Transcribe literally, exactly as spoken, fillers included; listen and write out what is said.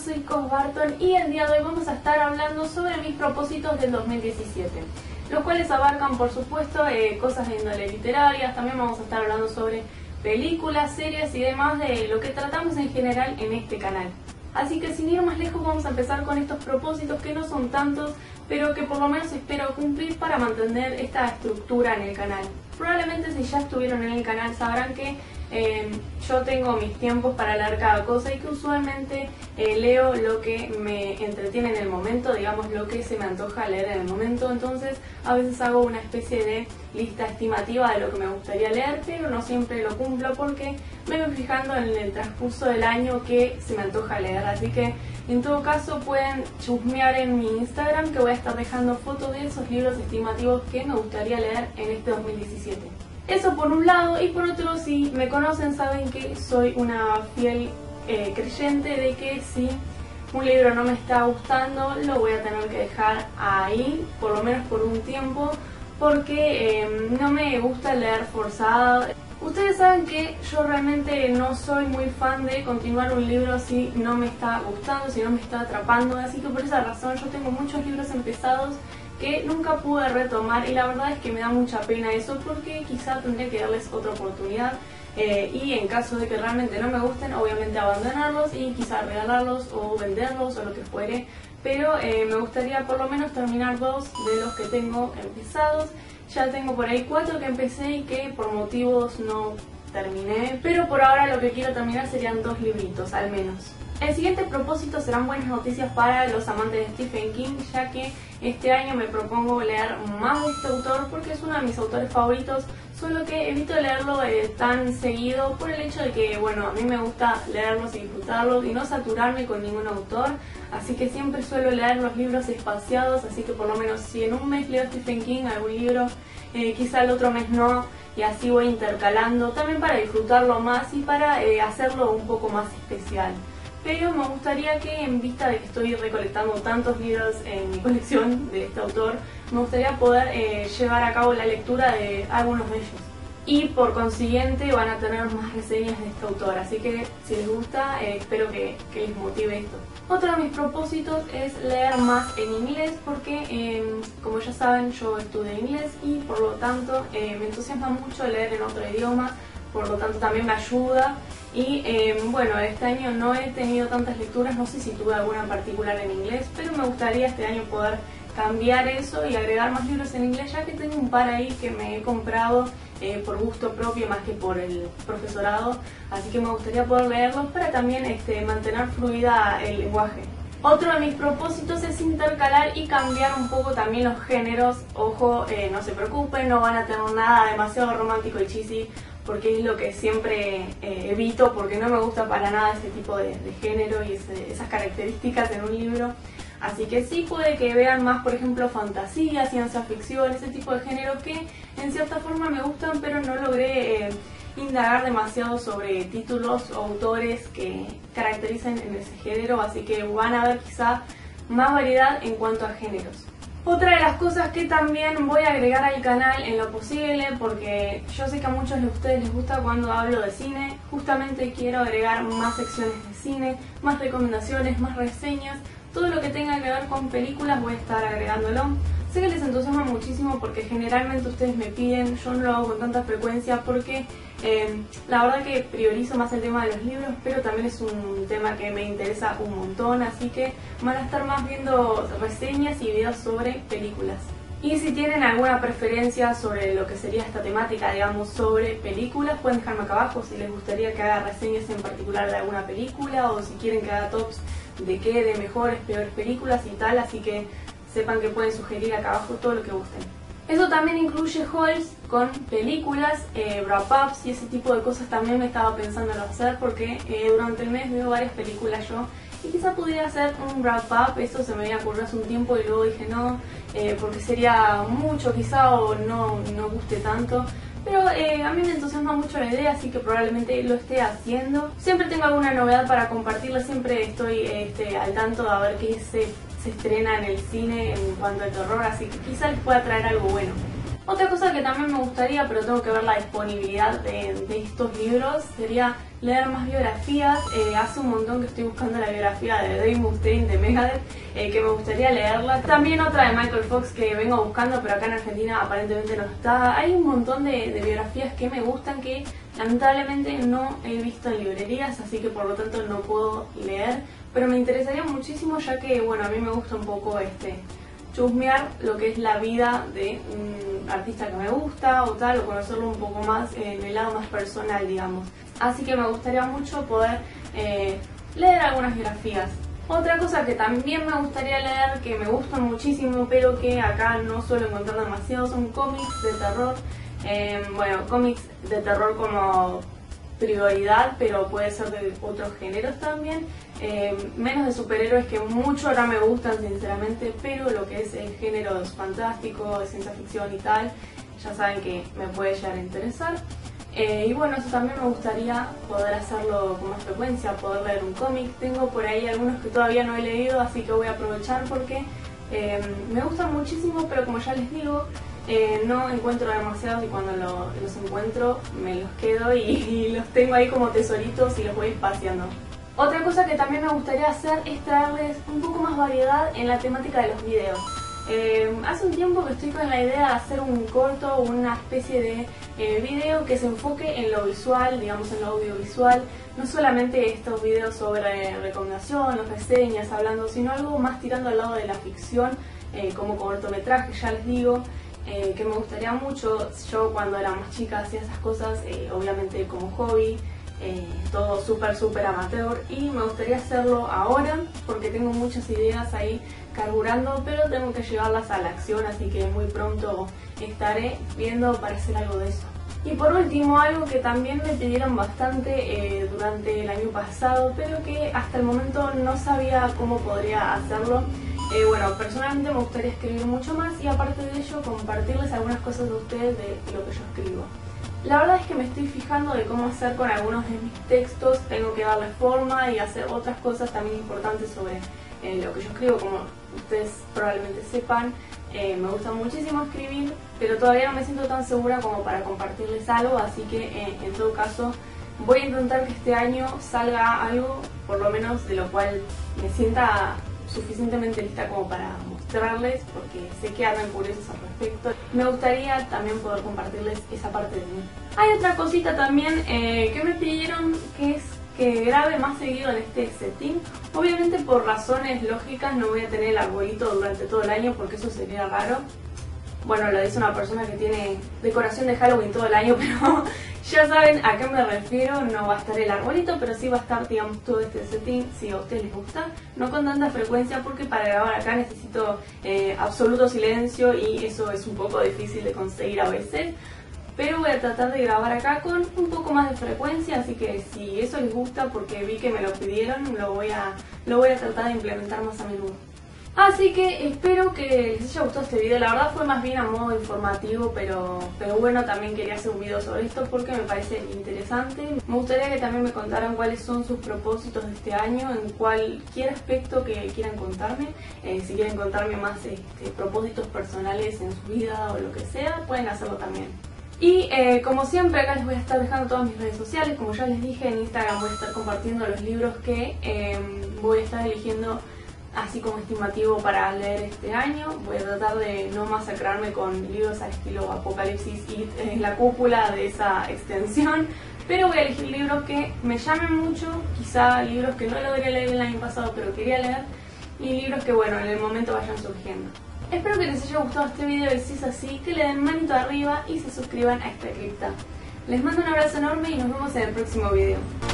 soy Cos Barton y el día de hoy vamos a estar hablando sobre mis propósitos del dos mil diecisiete, los cuales abarcan por supuesto eh, cosas de índole literarias. También vamos a estar hablando sobre películas, series y demás de lo que tratamos en general en este canal. Así que sin ir más lejos vamos a empezar con estos propósitos que no son tantos, pero que por lo menos espero cumplir para mantener esta estructura en el canal. Probablemente si ya estuvieron en el canal sabrán que eh, yo tengo mis tiempos para leer cada cosa y que usualmente eh, leo lo que me entretiene en el momento, digamos lo que se me antoja leer en el momento. Entonces a veces hago una especie de lista estimativa de lo que me gustaría leer, pero no siempre lo cumplo porque me voy fijando en el transcurso del año que se me antoja leer. Así que en todo caso pueden chusmear en mi Instagram, que voy a estar dejando fotos de esos libros estimativos que me gustaría leer en este dos mil diecisiete. Eso por un lado, y por otro, si me conocen saben que soy una fiel eh, creyente de que si un libro no me está gustando lo voy a tener que dejar ahí, por lo menos por un tiempo, porque eh, no me gusta leer forzada. Ustedes saben que yo realmente no soy muy fan de continuar un libro si no me está gustando, si no me está atrapando, así que por esa razón yo tengo muchos libros empezados que nunca pude retomar, y la verdad es que me da mucha pena eso porque quizá tendría que darles otra oportunidad eh, y en caso de que realmente no me gusten, obviamente abandonarlos y quizá regalarlos o venderlos o lo que fuere, pero eh, me gustaría por lo menos terminar dos de los que tengo empezados. Ya tengo por ahí cuatro que empecé y que por motivos no terminé, pero por ahora lo que quiero terminar serían dos libritos al menos. El siguiente propósito serán buenas noticias para los amantes de Stephen King, ya que este año me propongo leer más de este autor porque es uno de mis autores favoritos, solo que evito leerlo eh, tan seguido por el hecho de que, bueno, a mí me gusta leerlos y disfrutarlos y no saturarme con ningún autor, así que siempre suelo leer los libros espaciados, así que por lo menos si en un mes leo Stephen King algún libro, eh, quizá el otro mes no, y así voy intercalando, también para disfrutarlo más y para eh, hacerlo un poco más especial. Pero me gustaría que, en vista de que estoy recolectando tantos libros en mi colección de este autor, me gustaría poder eh, llevar a cabo la lectura de algunos de ellos. Y por consiguiente van a tener más reseñas de este autor, así que si les gusta, eh, espero que, que les motive esto. Otro de mis propósitos es leer más en inglés porque, eh, como ya saben, yo estudio inglés y por lo tanto eh, me entusiasma mucho leer en otro idioma, por lo tanto también me ayuda. Y eh, bueno, este año no he tenido tantas lecturas, no sé si tuve alguna en particular en inglés, pero me gustaría este año poder cambiar eso y agregar más libros en inglés, ya que tengo un par ahí que me he comprado eh, por gusto propio más que por el profesorado, así que me gustaría poder leerlos para también este, mantener fluida el lenguaje. Otro de mis propósitos es intercalar y cambiar un poco también los géneros. Ojo, eh, no se preocupen, no van a tener nada demasiado romántico y cheesy, porque es lo que siempre eh, evito, porque no me gusta para nada ese tipo de, de género y ese, esas características en un libro. Así que sí puede que vean más, por ejemplo, fantasía, ciencia ficción, ese tipo de género que en cierta forma me gustan, pero no logré eh, indagar demasiado sobre títulos o autores que caractericen en ese género, así que van a ver quizá más variedad en cuanto a géneros. Otra de las cosas que también voy a agregar al canal en lo posible, porque yo sé que a muchos de ustedes les gusta cuando hablo de cine, justamente quiero agregar más secciones de cine, más recomendaciones, más reseñas, todo lo que tenga que ver con películas voy a estar agregándolo. Sé que les entusiasma muchísimo porque generalmente ustedes me piden, yo no lo hago con tanta frecuencia porque eh, la verdad que priorizo más el tema de los libros, pero también es un tema que me interesa un montón, así que van a estar más viendo reseñas y videos sobre películas. Y si tienen alguna preferencia sobre lo que sería esta temática, digamos, sobre películas, pueden dejarme acá abajo si les gustaría que haga reseñas en particular de alguna película o si quieren que haga tops de qué, de mejores, peores películas y tal, así que sepan que pueden sugerir acá abajo todo lo que gusten. Eso también incluye hauls con películas, eh, wrap-ups y ese tipo de cosas también me estaba pensando en hacer porque eh, durante el mes veo varias películas yo y quizá pudiera hacer un wrap-up, eso se me había ocurrido hace un tiempo y luego dije no, eh, porque sería mucho quizá o no, no guste tanto. Pero eh, a mí me entusiasma mucho la idea, así que probablemente lo esté haciendo. Siempre tengo alguna novedad para compartirla, siempre estoy este, al tanto de a ver qué se, se estrena en el cine en cuanto al terror, así que quizá les pueda traer algo bueno. Otra cosa que también me gustaría, pero tengo que ver la disponibilidad de, de estos libros, sería leer más biografías. Eh, hace un montón que estoy buscando la biografía de Dave Mustaine de Megadeth, eh, que me gustaría leerla. También otra de Michael Fox que vengo buscando, pero acá en Argentina aparentemente no está. Hay un montón de, de biografías que me gustan que lamentablemente no he visto en librerías, así que por lo tanto no puedo leer, pero me interesaría muchísimo, ya que bueno, a mí me gusta un poco este chusmear lo que es la vida de un artista que me gusta o tal, o conocerlo un poco más en el lado más personal, digamos. Así que me gustaría mucho poder eh, leer algunas biografías. Otra cosa que también me gustaría leer, que me gustan muchísimo, pero que acá no suelo encontrar demasiado, son cómics de terror. Eh, bueno, cómics de terror como prioridad, pero puede ser de otros géneros también. Eh, menos de superhéroes, que mucho ahora me gustan sinceramente, pero lo que es el género fantástico, de ciencia ficción y tal, ya saben que me puede llegar a interesar. Eh, y bueno, eso también me gustaría poder hacerlo con más frecuencia, poder leer un cómic. Tengo por ahí algunos que todavía no he leído, así que voy a aprovechar porque eh, me gustan muchísimo, pero como ya les digo, eh, no encuentro demasiados, y cuando lo, los encuentro me los quedo y, y los tengo ahí como tesoritos y los voy espaciando. Otra cosa que también me gustaría hacer es traerles un poco más variedad en la temática de los videos. Eh, hace un tiempo que estoy con la idea de hacer un corto, una especie de eh, video que se enfoque en lo visual, digamos en lo audiovisual, no solamente estos videos sobre recomendación, reseñas, hablando, sino algo más tirando al lado de la ficción, eh, como cortometraje, ya les digo, eh, que me gustaría mucho. Yo cuando era más chica hacía esas cosas, eh, obviamente como hobby, eh, todo súper súper amateur, y me gustaría hacerlo ahora porque tengo muchas ideas ahí carburando, pero tengo que llevarlas a la acción, así que muy pronto estaré viendo para hacer algo de eso. Y por último, algo que también me pidieron bastante eh, durante el año pasado, pero que hasta el momento no sabía cómo podría hacerlo. Eh, bueno, personalmente me gustaría escribir mucho más y aparte de ello compartirles algunas cosas de ustedes de lo que yo escribo. La verdad es que me estoy fijando de cómo hacer con algunos de mis textos, tengo que darle forma y hacer otras cosas también importantes sobre eh, lo que yo escribo. Como ustedes probablemente sepan, eh, me gusta muchísimo escribir, pero todavía no me siento tan segura como para compartirles algo, así que eh, en todo caso voy a intentar que este año salga algo, por lo menos de lo cual me sienta suficientemente lista como para mostrarles, porque sé que andan curiosos al respecto. Me gustaría también poder compartirles esa parte de mí. Hay otra cosita también eh, que me pidieron, que es que grabe más seguido en este setting. Obviamente por razones lógicas no voy a tener el arbolito durante todo el año, porque eso sería raro. Bueno, lo dice una persona que tiene decoración de Halloween todo el año, pero ya saben a qué me refiero. No va a estar el arbolito, pero sí va a estar, digamos, todo este setting, si a ustedes les gusta. No con tanta frecuencia, porque para grabar acá necesito eh, absoluto silencio y eso es un poco difícil de conseguir a veces. Pero voy a tratar de grabar acá con un poco más de frecuencia, así que si eso les gusta, porque vi que me lo pidieron, lo voy a, lo voy a tratar de implementar más a menudo. Así que espero que les haya gustado este video. La verdad fue más bien a modo informativo, pero, pero bueno, también quería hacer un video sobre esto porque me parece interesante. Me gustaría que también me contaran cuáles son sus propósitos de este año, en cualquier aspecto que quieran contarme. Eh, si quieren contarme más este, propósitos personales en su vida o lo que sea, pueden hacerlo también. Y eh, como siempre, acá les voy a estar dejando todas mis redes sociales. Como ya les dije, en Instagram voy a estar compartiendo los libros que eh, voy a estar eligiendo así como estimativo para leer este año. Voy a tratar de no masacrarme con libros al estilo Apocalipsis y eh, La Cúpula de esa extensión, pero voy a elegir libros que me llamen mucho, quizá libros que no logré leer el año pasado pero quería leer, y libros que bueno, en el momento vayan surgiendo. Espero que les haya gustado este video y si es así, que le den manito arriba y se suscriban a esta cripta. Les mando un abrazo enorme y nos vemos en el próximo video.